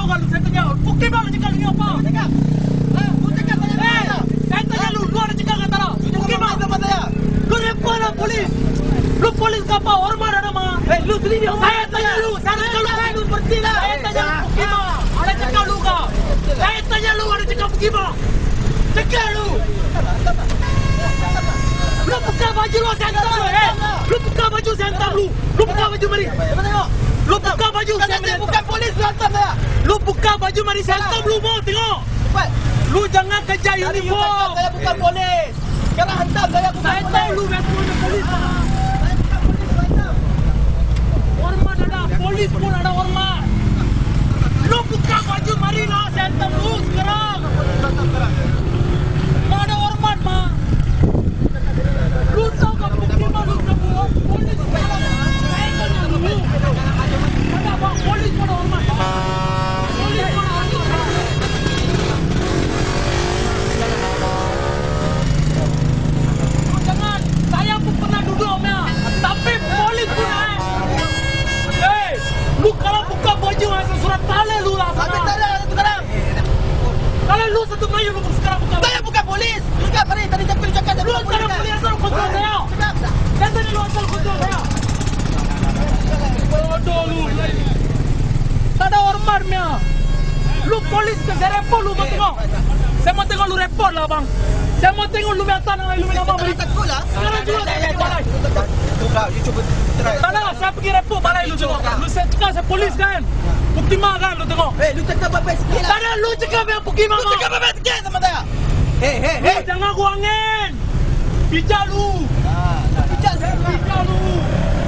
kan lu, saya tanya. Bukti bang, cakap ni apa? Cakap. Lu cakap tanya. Saya tanya lu ada cakap kata lah. Bukti bang. Lu repot lah polis. Lu polis apa? Hormat ada mah. Lu sendiri. Saya tanya lu. Saya tanya lu berhenti lah. Saya tanya bukti bang. Ada cakap lu kah? Saya tanya lu ada cakap bukti bang. Cakap lu. Lu buka baju lu saya hantar lu. Lu buka baju saya hantar lu. Lu buka baju mari. Lu buka baju saya bukan polis lu hantar saya. Lu buka baju mari saya hantar lu mau tengok. Lu jangan kerja uniform. Saya bukan polis. Sekarang hantar saya bukan Saya polis. tahu lu memang polis. Hormat ada, polis pun ada hormat. Lu buka baju mari lah saya hantar lu sekarang. Tak ada hormat mah. Lu tahu kan bukti mah lu semua polis. Saya tanya lu. Ada apa? Polis pun ada hormat. Polis pun ada hormat. Jangan, saya pun pernah duduk ya. Tapi polis pun lu kalau buka baju saya surat tali lu lah. Habis tak ada sekarang. Kalau lu satu Melayu lu sekarang buka. Saya bukan polis. Cakap mari tadi cakap Lu antara polis asal kontrol saya. Saya tanya lu asal kontrol saya. Bodoh lu. Tak ada hormatnya. Lu polis ke saya report lu mau tengok. Saya mau tengok lu report lah bang. Saya mau tengok lu minta tangan lu minta apa beri. Sekarang juga saya pergi balai. Tak lah, saya pergi report balai lu tengok. Lu saya cakap saya polis kan. Bukti mah kan lu tengok. Lu cakap baik sikit lah. Tak ada lu cakap yang bukti mah. Lu cakap baik sikit sama saya. Lu jangan gua angin. Bijak lu. Bijak lu.